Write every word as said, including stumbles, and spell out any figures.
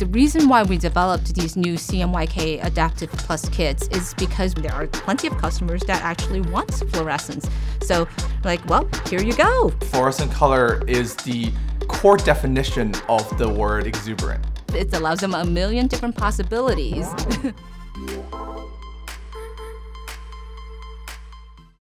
The reason why we developed these new C M Y K Adaptive Plus kits is because there are plenty of customers that actually want fluorescence. So, like, well, here you go. Fluorescent color is the core definition of the word exuberant. It allows them a million different possibilities.